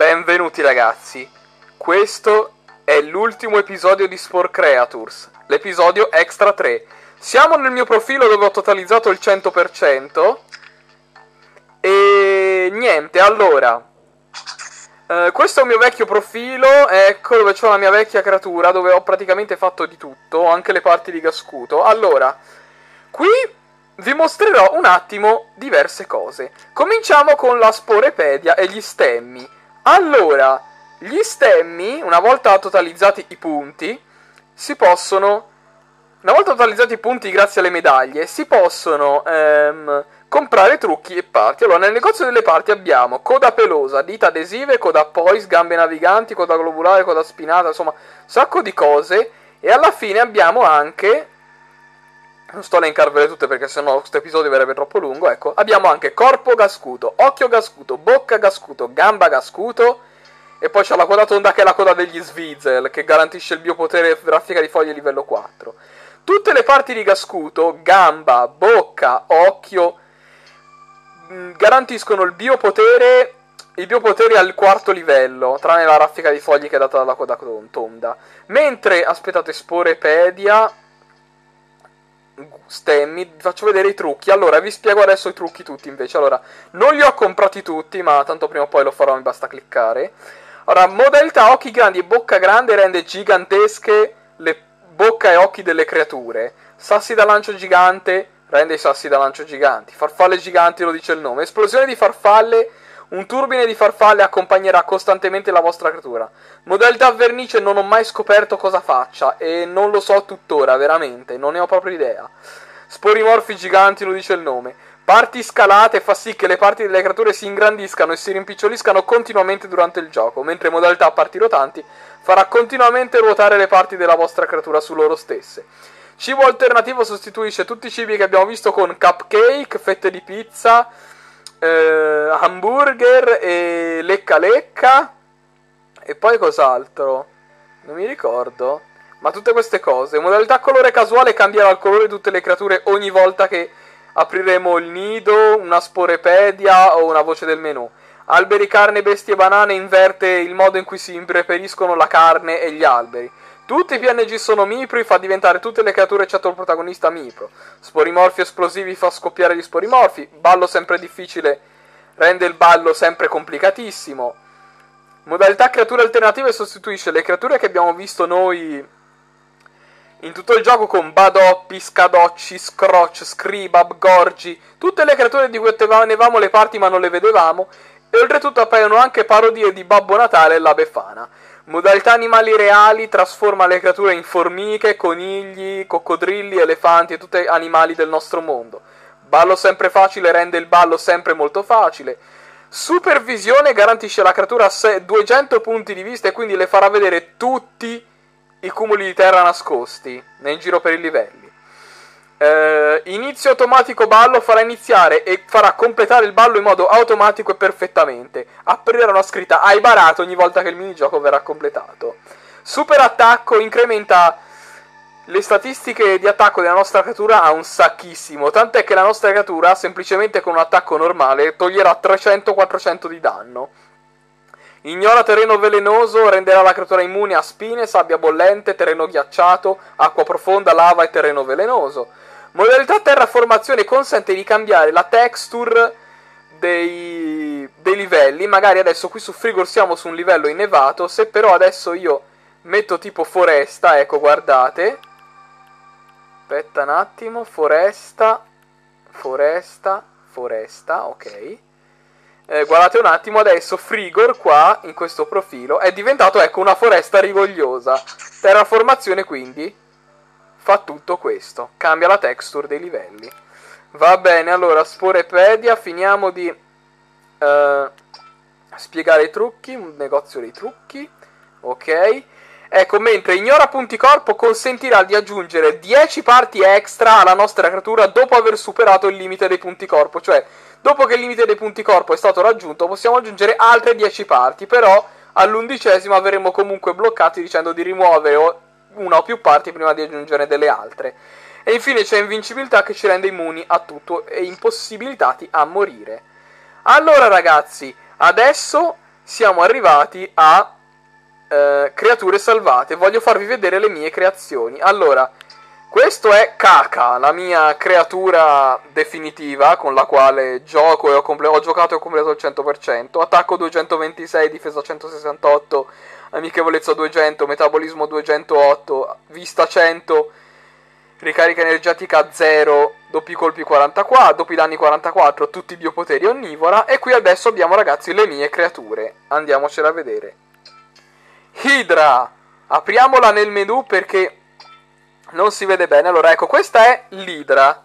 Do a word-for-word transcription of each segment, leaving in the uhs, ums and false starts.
Benvenuti ragazzi, questo è l'ultimo episodio di Spore Creatures, l'episodio Extra tre. Siamo nel mio profilo dove ho totalizzato il cento per cento. E niente, allora eh, questo è un mio vecchio profilo, ecco dove c'ho la mia vecchia creatura, dove ho praticamente fatto di tutto, anche le parti di Gascuto. Allora, qui vi mostrerò un attimo diverse cose. Cominciamo con la Sporepedia e gli stemmi. Allora, gli stemmi, una volta totalizzati i punti, si possono... Una volta totalizzati i punti grazie alle medaglie, si possono ehm, comprare trucchi e parti. Allora, nel negozio delle parti abbiamo coda pelosa, dita adesive, coda poise, gambe naviganti, coda globulare, coda spinata, insomma, un sacco di cose. E alla fine abbiamo anche... Non sto a elencarvele tutte perché sennò questo episodio verrebbe troppo lungo. Ecco, abbiamo anche corpo Gascuto, occhio Gascuto, bocca Gascuto, gamba Gascuto. E poi c'è la coda tonda che è la coda degli Svizel, che garantisce il biopotere raffica di foglie livello quattro. Tutte le parti di Gascuto, gamba, bocca, occhio, garantiscono il biopotere, i biopotere al quarto livello, tranne la raffica di foglie che è data dalla coda tonda. Mentre, aspettate, Sporepedia, stemmi, vi faccio vedere i trucchi. Allora, vi spiego adesso i trucchi tutti invece. Allora, non li ho comprati tutti, ma tanto prima o poi lo farò, mi basta cliccare. Allora, modalità occhi grandi e bocca grande rende gigantesche le bocca e occhi delle creature. Sassi da lancio gigante rende i sassi da lancio giganti. Farfalle giganti, lo dice il nome. Esplosione di farfalle, un turbine di farfalle accompagnerà costantemente la vostra creatura. Modalità vernice non ho mai scoperto cosa faccia e non lo so tuttora, veramente, non ne ho proprio idea. Sporimorfi giganti, lo dice il nome. Parti scalate fa sì che le parti delle creature si ingrandiscano e si rimpiccioliscano continuamente durante il gioco, mentre modalità parti rotanti farà continuamente ruotare le parti della vostra creatura su loro stesse. Cibo alternativo sostituisce tutti i cibi che abbiamo visto con cupcake, fette di pizza, eh, hamburger e lecca lecca. E poi cos'altro? Non mi ricordo. Ma tutte queste cose. Modalità colore casuale cambierà il colore di tutte le creature ogni volta che apriremo il nido, una Sporepedia o una voce del menù. Alberi, carne, bestie, banane inverte il modo in cui si impreperiscono la carne e gli alberi. Tutti i P N G sono mipri, fa diventare tutte le creature eccetto il protagonista mipro. Sporimorfi esplosivi fa scoppiare gli sporimorfi. Ballo sempre difficile rende il ballo sempre complicatissimo. Modalità creature alternative sostituisce le creature che abbiamo visto noi in tutto il gioco con Badoppi, Scadocci, Scrotch, Scribab, Gorgi, tutte le creature di cui ottenevamo le parti ma non le vedevamo, e oltretutto appaiono anche parodie di Babbo Natale e la Befana. Modalità animali reali trasforma le creature in formiche, conigli, coccodrilli, elefanti e tutti animali del nostro mondo. Ballo sempre facile rende il ballo sempre molto facile. Supervisione garantisce alla creatura duecento punti di vista e quindi le farà vedere tutti i cumuli di terra nascosti in giro per i livelli. Eh, inizio automatico ballo farà iniziare e farà completare il ballo in modo automatico e perfettamente. Aprirà una scritta hai barato ogni volta che il minigioco verrà completato. Super attacco incrementa le statistiche di attacco della nostra creatura a un sacchissimo, tant'è che la nostra creatura semplicemente con un attacco normale toglierà trecento quattrocento di danno. Ignora terreno velenoso, renderà la creatura immune a spine, sabbia bollente, terreno ghiacciato, acqua profonda, lava e terreno velenoso. Modalità terraformazione consente di cambiare la texture dei, dei livelli. Magari adesso qui su Frigor siamo su un livello innevato, se però adesso io metto tipo foresta, ecco guardate. Aspetta un attimo, foresta, foresta, foresta, ok. Eh, guardate un attimo, adesso Frigor qua, in questo profilo, è diventato, ecco, una foresta rigogliosa. Terraformazione quindi fa tutto questo, cambia la texture dei livelli. Va bene, allora, Sporepedia, finiamo di eh, spiegare i trucchi, un negozio dei trucchi, ok. Ecco, mentre ignora punti corpo consentirà di aggiungere dieci parti extra alla nostra creatura dopo aver superato il limite dei punti corpo, cioè dopo che il limite dei punti corpo è stato raggiunto possiamo aggiungere altre dieci parti, però all'undicesima verremo comunque bloccati dicendo di rimuovere una o più parti prima di aggiungere delle altre. E infine c'è invincibilità che ci rende immuni a tutto e impossibilitati a morire. Allora ragazzi, adesso siamo arrivati a eh, creature salvate. Voglio farvi vedere le mie creazioni. Allora, questo è Kaka, la mia creatura definitiva con la quale gioco e ho, comple- ho giocato e ho completato il cento per cento. Attacco duecentoventisei, difesa centosessantotto, amichevolezza duecento, metabolismo duecentootto, vista cento, ricarica energetica zero, doppi colpi quarantaquattro, doppi danni quarantaquattro, tutti biopoteri onnivora. E qui adesso abbiamo, ragazzi, le mie creature. Andiamocela a vedere. Hydra! Apriamola nel menu perché non si vede bene. Allora, ecco, questa è l'Hydra.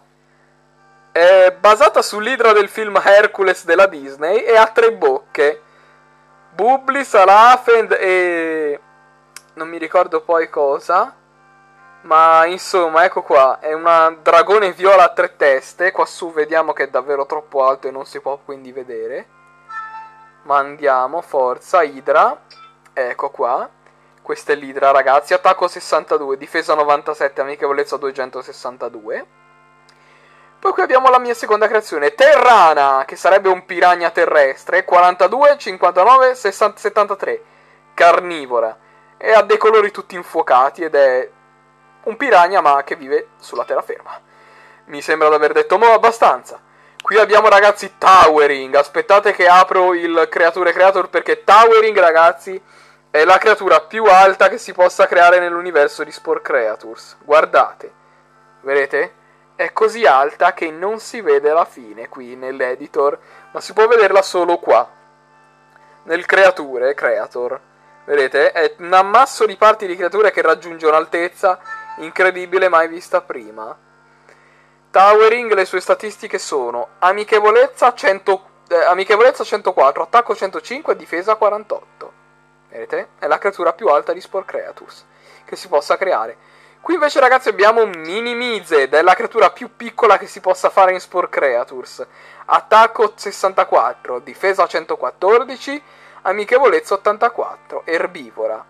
È basata sull'Hydra del film Hercules della Disney e ha tre bocche. Bubbly, Salafend e... non mi ricordo poi cosa. Ma insomma, ecco qua. È una dragone viola a tre teste. Qua su vediamo che è davvero troppo alto e non si può quindi vedere. Ma andiamo, forza, Hydra. Ecco qua. Questa è l'Hydra, ragazzi. Attacco sessantadue, difesa novantasette, amichevolezza duecentosessantadue. Poi qui abbiamo la mia seconda creazione, Terrana, che sarebbe un piranha terrestre. quarantadue, cinquantanove, sessanta, settantatré. Carnivora. E ha dei colori tutti infuocati ed è un piranha ma che vive sulla terraferma. Mi sembra di aver detto mo' abbastanza. Qui abbiamo, ragazzi, Towering. Aspettate che apro il creature creator perché Towering, ragazzi, è la creatura più alta che si possa creare nell'universo di Spore Creatures. Guardate. Vedete? È così alta che non si vede la fine qui nell'editor, ma si può vederla solo qua. Nel creature creator. Vedete? È un ammasso di parti di creature che raggiunge un'altezza incredibile mai vista prima. Towering, le sue statistiche sono amichevolezza, cento, eh, amichevolezza centoquattro, attacco centocinque, difesa quarantotto. Vedete? È la creatura più alta di Spore Creatures che si possa creare. Qui invece, ragazzi, abbiamo Minimized, è la creatura più piccola che si possa fare in Spore Creatures. Attacco sessantaquattro, difesa centoquattordici, amichevolezza ottantaquattro, erbivora.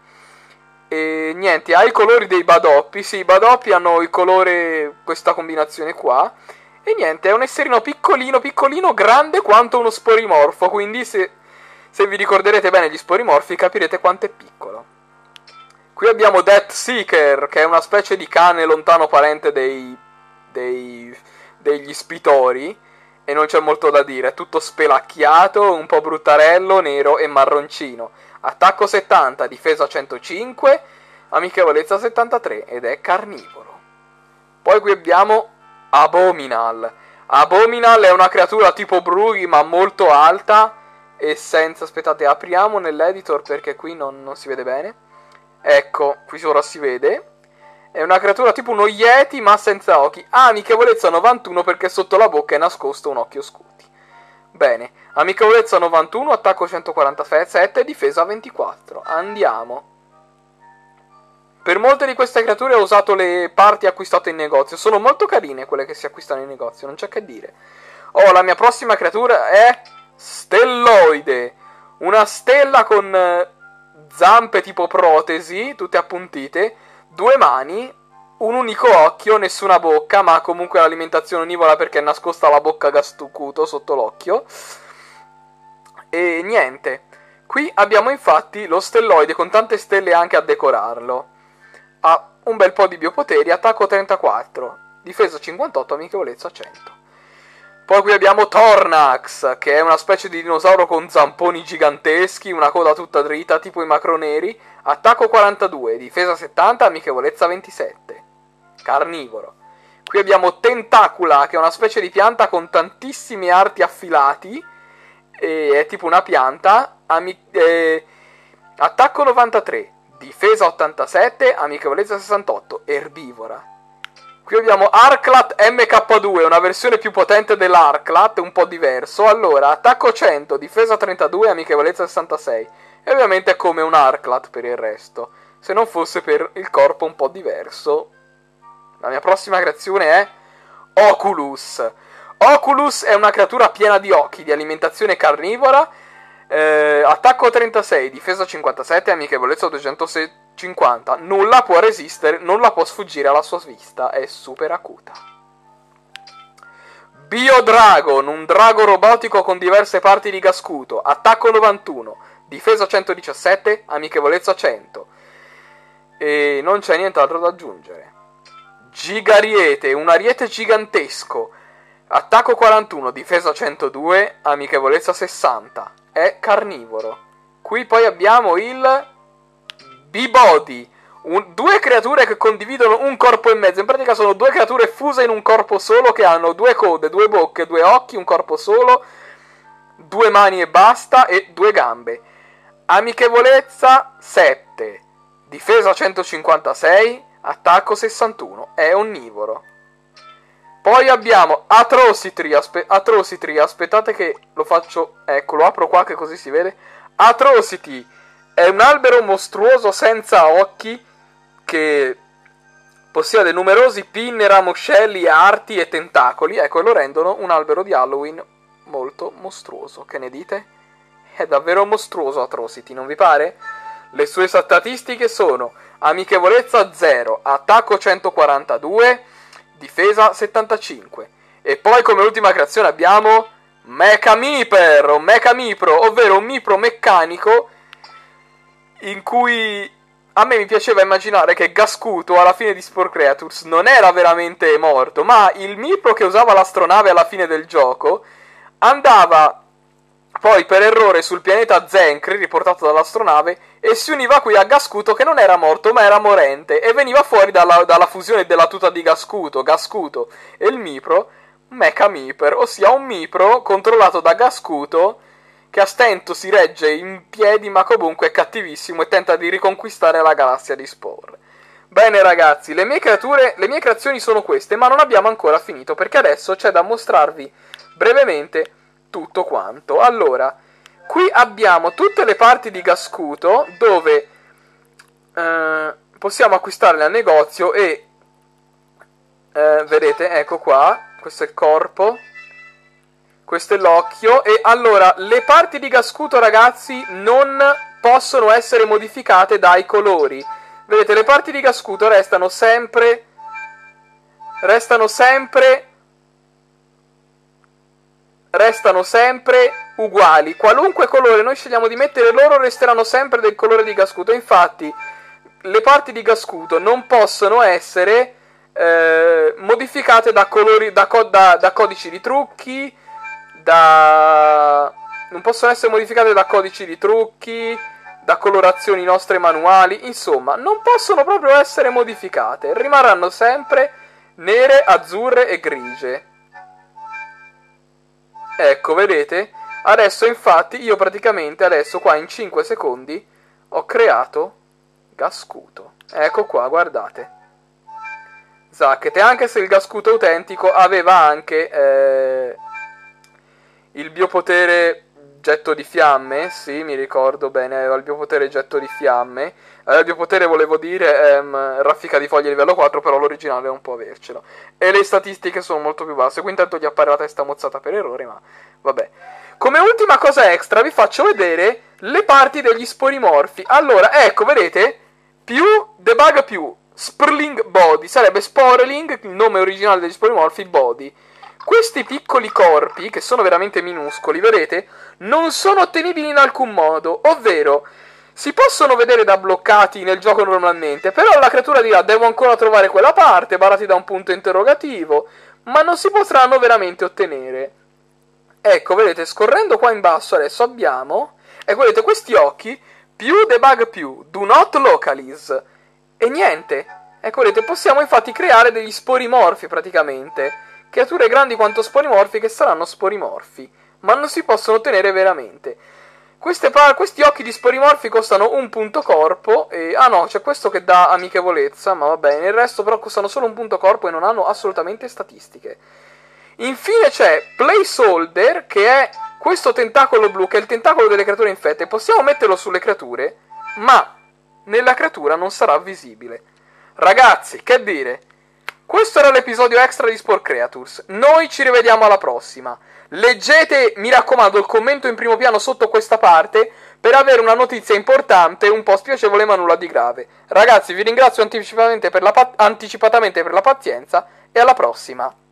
E niente, ha i colori dei badoppi. Sì, i badoppi hanno il colore, questa combinazione qua. E niente, è un esserino piccolino, piccolino, grande quanto uno sporimorfo. Quindi se... se vi ricorderete bene gli sporimorfi capirete quanto è piccolo. Qui abbiamo Death Seeker, che è una specie di cane lontano parente dei, dei degli spitori, e non c'è molto da dire, è tutto spelacchiato, un po' bruttarello, nero e marroncino. Attacco settanta, difesa centocinque, amichevolezza settantatré ed è carnivoro. Poi qui abbiamo Abominal. Abominal è una creatura tipo Brughi ma molto alta e senza... aspettate, apriamo nell'editor perché qui non, non si vede bene. Ecco, qui ora si vede. È una creatura tipo uno Yeti ma senza occhi. Ah, amichevolezza novantuno perché sotto la bocca è nascosto un occhio scuti. Bene, amichevolezza novantuno, attacco centoquarantasette, difesa ventiquattro. Andiamo. Per molte di queste creature ho usato le parti acquistate in negozio. Sono molto carine quelle che si acquistano in negozio, non c'è che dire. Oh, la mia prossima creatura è Stelloide. Una stella con eh, zampe tipo protesi, tutte appuntite, due mani, un unico occhio, nessuna bocca, ma comunque l'alimentazione onnivola perché è nascosta la bocca gastucuto sotto l'occhio. E niente. Qui abbiamo infatti lo stelloide con tante stelle anche a decorarlo. Ha un bel po' di biopoteri, attacco trentaquattro, difesa cinquantotto, amichevolezza cento. Poi qui abbiamo Tornax, che è una specie di dinosauro con zamponi giganteschi, una coda tutta dritta, tipo i macroneri. Attacco quarantadue, difesa settanta, amichevolezza ventisette. Carnivoro. Qui abbiamo Tentacula, che è una specie di pianta con tantissimi arti affilati. E è tipo una pianta. Ami- eh, attacco novantatré, difesa ottantasette, amichevolezza sessantotto. Erbivora. Qui abbiamo Arclat M K due, una versione più potente dell'Arclat, un po' diverso. Allora, attacco cento, difesa trentadue, amichevolezza sessantasei. E ovviamente è come un Arclat per il resto, se non fosse per il corpo un po' diverso. La mia prossima creazione è Oculus. Oculus è una creatura piena di occhi, di alimentazione carnivora. Eh, attacco trentasei, difesa cinquantasette, amichevolezza duecentocinquanta. Nulla può resistere, nulla può sfuggire alla sua vista, è super acuta. Biodragon, un drago robotico con diverse parti di gascuto. Attacco novantuno, difesa centodiciassette, amichevolezza cento. E non c'è nient'altro da aggiungere. Gigariete, un ariete gigantesco, attacco quarantuno, difesa centodue, amichevolezza sessanta. È carnivoro. Qui poi abbiamo il B-Body, un, due creature che condividono un corpo e mezzo. In pratica sono due creature fuse in un corpo solo, che hanno due code, due bocche, due occhi, un corpo solo, due mani e basta, e due gambe. Amichevolezza sette, difesa centocinquantasei, attacco sessantuno. È onnivoro. Poi abbiamo Atrocity, aspe- Atrocity, aspettate che lo faccio, ecco, lo apro qua che così si vede. Atrocity è un albero mostruoso senza occhi che possiede numerosi pinne, ramoscelli, arti e tentacoli. Ecco, lo rendono un albero di Halloween molto mostruoso. Che ne dite? È davvero mostruoso Atrocity, non vi pare? Le sue statistiche sono amichevolezza zero, attacco centoquarantadue, difesa settantacinque. E poi come ultima creazione abbiamo Mecha Meeper, o Mecha Mipro, ovvero un Mipro meccanico in cui a me mi piaceva immaginare che Gascuto alla fine di Spore Creatures non era veramente morto, ma il Mipro che usava l'astronave alla fine del gioco andava poi per errore sul pianeta Zenkri, riportato dall'astronave, e si univa qui a Gascuto che non era morto ma era morente, e veniva fuori dalla, dalla fusione della tuta di Gascuto, Gascuto e il Mipro, Mecha Meeper, ossia un Mipro controllato da Gascuto che a stento si regge in piedi ma comunque è cattivissimo e tenta di riconquistare la galassia di Spore. Bene ragazzi, le mie creature, le mie creazioni sono queste, ma non abbiamo ancora finito perché adesso c'è da mostrarvi brevemente tutto quanto. Allora, qui abbiamo tutte le parti di Gascuto dove eh, possiamo acquistarle al negozio e eh, vedete, ecco qua, questo è il corpo, questo è l'occhio. E allora, le parti di Gascuto ragazzi non possono essere modificate dai colori. Vedete, le parti di Gascuto restano sempre restano sempre restano sempre uguali. Qualunque colore noi scegliamo di mettere, loro resteranno sempre del colore di Gascuto. Infatti le parti di Gascuto non possono essere eh, modificate da colori, da, co- da, da codici di trucchi, da non possono essere modificate da codici di trucchi, da colorazioni nostre manuali, insomma non possono proprio essere modificate, rimarranno sempre nere, azzurre e grigie. Ecco, vedete? Adesso infatti io praticamente adesso qua in cinque secondi ho creato Gascuto. Ecco qua, guardate. Zacchete, anche se il Gascuto autentico aveva anche eh, il biopotere getto di fiamme, sì, mi ricordo bene, aveva il biopotere getto di fiamme. Aveva il biopotere, volevo dire, ehm, raffica di foglie livello quattro, però l'originale non può avercelo. E le statistiche sono molto più basse, qui intanto gli appare la testa mozzata per errore, ma vabbè. Come ultima cosa extra vi faccio vedere le parti degli sporimorfi. Allora, ecco, vedete? Più debug più Sperling Body, sarebbe Sporeling, il nome originale degli sporimorfi, Body. Questi piccoli corpi, che sono veramente minuscoli, vedete, non sono ottenibili in alcun modo, ovvero si possono vedere da bloccati nel gioco normalmente, però la creatura dirà devo ancora trovare quella parte, barrati da un punto interrogativo, ma non si potranno veramente ottenere. Ecco, vedete, scorrendo qua in basso adesso abbiamo, ecco, vedete, questi occhi, più debug più, do not localize, e niente. Ecco, vedete, possiamo infatti creare degli sporimorfi praticamente, creature grandi quanto sporimorfi che saranno sporimorfi, ma non si possono ottenere veramente. Queste pa- questi occhi di sporimorfi costano un punto corpo e... ah no, c'è questo che dà amichevolezza, ma va bene, il resto però costano solo un punto corpo e non hanno assolutamente statistiche. Infine c'è Placeholder, che è questo tentacolo blu, che è il tentacolo delle creature infette. Possiamo metterlo sulle creature, ma nella creatura non sarà visibile. Ragazzi, che dire? Questo era l'episodio extra di Spore Creatures. Noi ci rivediamo alla prossima. Leggete, mi raccomando, il commento in primo piano sotto questa parte per avere una notizia importante, un po' spiacevole ma nulla di grave. Ragazzi, vi ringrazio anticipatamente per la, pa- anticipatamente per la pazienza e alla prossima.